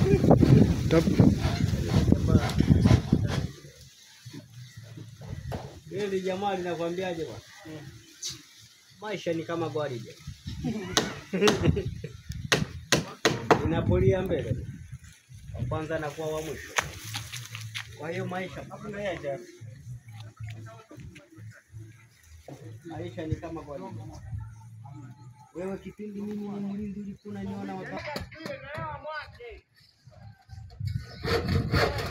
Hili jamaa linakwambiaje bwana? Maisha ni kama gwaride. Inapolia mbele. Wa kwanza na kuwa wa mwisho. Kwa hiyo maisha ni kama gwaride. Wewe kipindi mimi ni mlinzi ulikuwa unaniona wakati